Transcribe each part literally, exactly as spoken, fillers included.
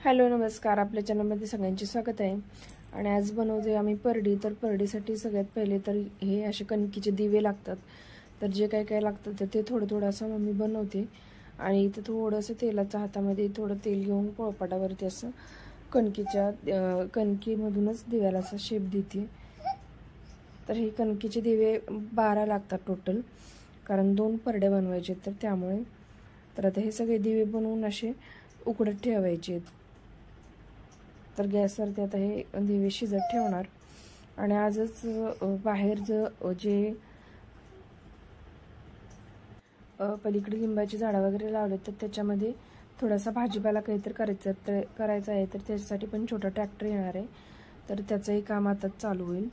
Hello नमस्कार, आपल्या चॅनलमध्ये सगळ्यांचे स्वागत आहे। आणि आज बनवतोय आम्ही परडी। तर परडीसाठी सगळ्यात पहिले तर हे असे कणकीचे दिवे लागतात। तर जे काय काय लागतं तर ते थोडं थोडं असं मम्मी बनवते आणि इथे थोडंसं तेलाच्या हातामध्ये थोडं तेल घेऊन पोळपाटावरती असं कणकीच्या कणकीमधूनच दिव्याला असा शेप देते। तर हे कणकीचे दिवे बारा लागतात टोटल, कारण दोन परडे बनवायचे तर त्यामुळे। तर आता हे सगळे दिवे बनवून असे उकडत ठेवायचे। तर गॅसवरती आता हे दिवे शिजत ठेवणार। आणि आजच बाहेर जे पलीकडे लिंबाची झाडं वगैरे लावले तर त्याच्यामध्ये थोडासा भाजीपाला काहीतरी करायचं तर करायचं आहे तर त्याच्यासाठी पण छोटा ट्रॅक्टर येणार आहे। तर त्याचंही काम आता चालू होईल।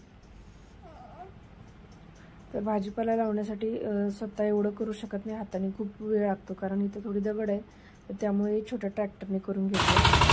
तर भाजीपाला लावण्यासाठी स्वतः एवढं करू शकत नाही, हाताने खूप वेळ लागतो, कारण इथं थोडी दगड आहे तर त्यामुळे छोट्या ट्रॅक्टरने करून घेतो।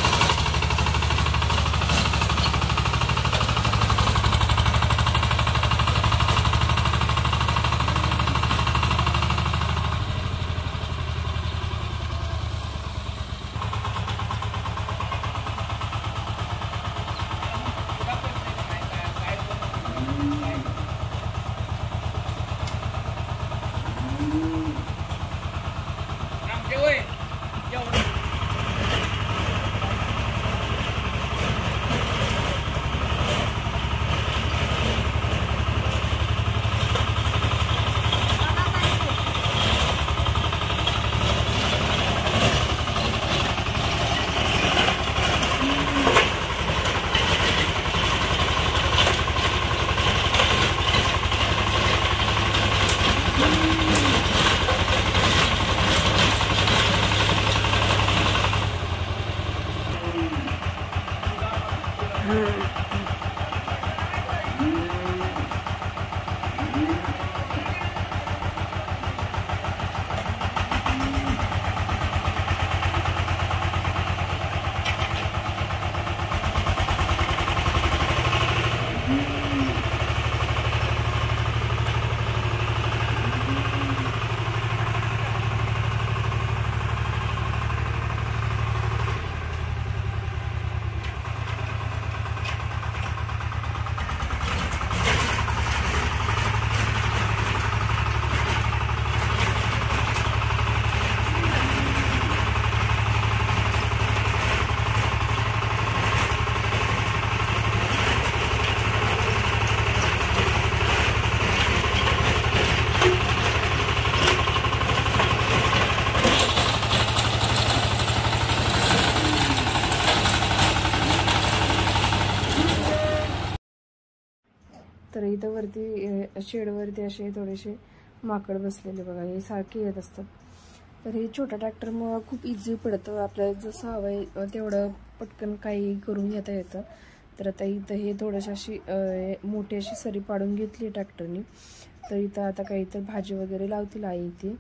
तर इथं वरती शेडवरती असे थोडेसे माकड बसलेले बघा, हे सारखे येत असतात। तर हे छोटा ट्रॅक्टरमुळे खूप इझी पडतं, आपल्याला जसं हवं आहे तेवढं पटकन काही करून घेता येतं। तर आता इथं हे थोडीशी अशी मोठी अशी सरी पाडून घेतली ट्रॅक्टरने। तर इथं आता काही तर भाजी वगैरे लावतील आई इथे।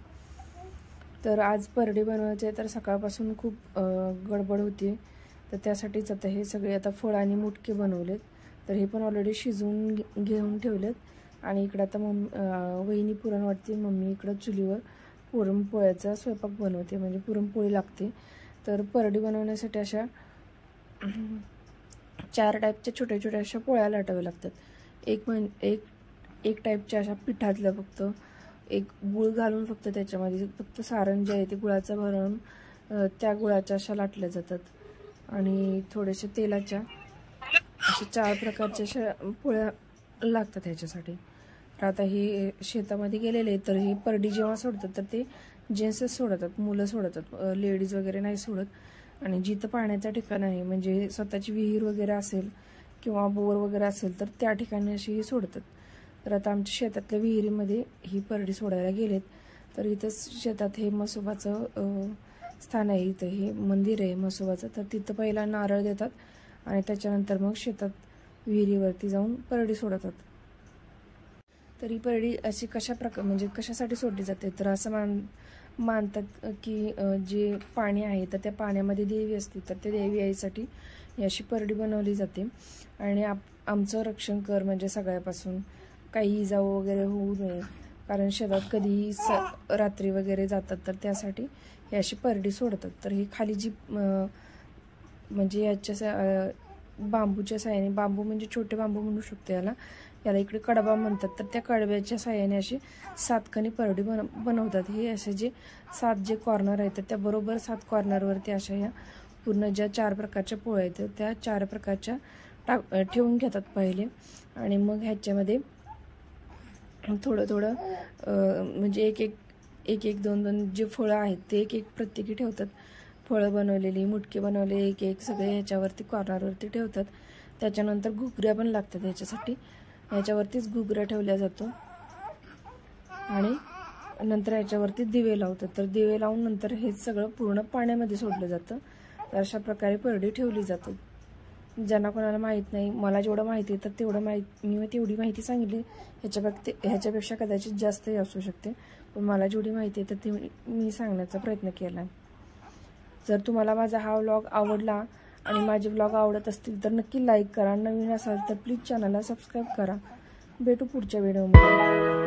तर आज परडी बनवायची आहे तर सकाळपासून खूप गडबड होती, तर त्यासाठीच आता हे सगळे आता फळ आणि मुटके बनवलेत। तर हे पण ऑलरेडी शिजवून घेऊन ठेवलेत। आणि इकडं आता मम्मी वहिनी पुरण वाटते, मम्मी इकडं चुलीवर पुरणपोळ्याचा स्वयंपाक बनवते, म्हणजे पुरणपोळी लागते। तर परडी बनवण्यासाठी अशा चार टाईपच्या छोट्या छोट्या अशा पोळ्या लाटाव्या लागतात। एक म्हण एक एक टाईपच्या अशा पिठातल्या फक्त एक गुळ घालून फक्त त्याच्यामध्ये फक्त सारण जे आहे ते गुळाचं भरून त्या गुळाच्या अशा लाटल्या जातात। आणि थोड्याशा तेलाच्या अशा चार प्रकारच्या अशा पोळ्या लागतात ह्याच्यासाठी। तर आता हे शेतामध्ये गेलेले तर ही परडी जेव्हा सोडतात तर ते जेंट्सच सोडतात, मुलं सोडतात, लेडीज वगैरे नाही सोडत। आणि जिथं पाण्याचं ठिकाण आहे म्हणजे स्वतःची विहीर वगैरे असेल किंवा बोर वगैरे असेल तर त्या ठिकाणी अशी ही सोडतात। तर आता आमच्या शेतातल्या विहिरीमध्ये ही परडी सोडायला गेलेत। तर इथंच शेतात हे म्हसोबाचं स्थान आहे, इथं हे मंदिर आहे म्हसोबाचं। तर तिथं पहिला नारळ देतात आणि त्याच्यानंतर मग शेतात विहिरीवरती जाऊन परडी सोडतात। तर ही परडी अशी कशा प्रकार म्हणजे कशासाठी सोडली जाते तर असं मान मानतात की जे पाणी आहे तर त्या पाण्यामध्ये देवी असते, तर त्या देवी आईसाठी ही अशी परडी बनवली जाते। आणि आमचं रक्षण कर म्हणजे सगळ्यापासून काही इजा वगैरे होऊ नये, कारण शेतात कधीही रात्री वगैरे जातात तर त्यासाठी ही अशी परडी सोडतात। तर ही खाली जी म्हणजे याच्या बांबूच्या साह्याने, बांबू म्हणजे छोटे बांबू म्हणू शकतो याला, याला इकडे कडबा म्हणतात, तर त्या कडब्याच्या साह्याने अशी सातखणी परडी बन बनवतात हे असे जे सात जे कॉर्नर आहेत त्या बरोबर सात कॉर्नरवरती अशा या पूर्ण ज्या चार प्रकारच्या पोळ्या आहेत त्या चार प्रकारच्या टाक ठेवून घेतात पहिले, आणि मग ह्याच्यामध्ये थोडं थोडं म्हणजे एक एक एक एक दोन दोन जे फळं आहेत ते एक एक प्रत्येकी ठेवतात, फळं बनवलेली, मुटके बनवले एक एक सगळे ह्याच्यावरती कॉर्नरवरती ठेवतात. त्याच्यानंतर घुगऱ्या पण लागतात ह्याच्यासाठी, ह्याच्यावरतीच घुगऱ्या ठेवल्या जातो, आणि नंतर ह्याच्यावरती दिवे लावतात. तर दिवे लावून नंतर हे सगळं पूर्ण पाण्यामध्ये सोडलं जातं. तर अशा प्रकारे परडी ठेवली जाते. ज्यांना कोणाला माहीत नाही, मला जेवढं माहिती आहे तर तेवढं माहिती मी तेवढी माहिती सांगितली, ह्याच्यापेक्षा ह्याच्यापेक्षा कदाचित जास्तही असू शकते, पण मला जेवढी माहिती आहे तर ती मी सांगण्याचा प्रयत्न केला. जर तुम्हाला माझा हा व्लॉग आवडला आणि माझे व्लॉग आवडत असतील तर नक्की लाईक करा, नवीन असाल तर प्लीज चॅनलला सबस्क्राईब करा. भेटू पुढच्या व्हिडिओमध्ये.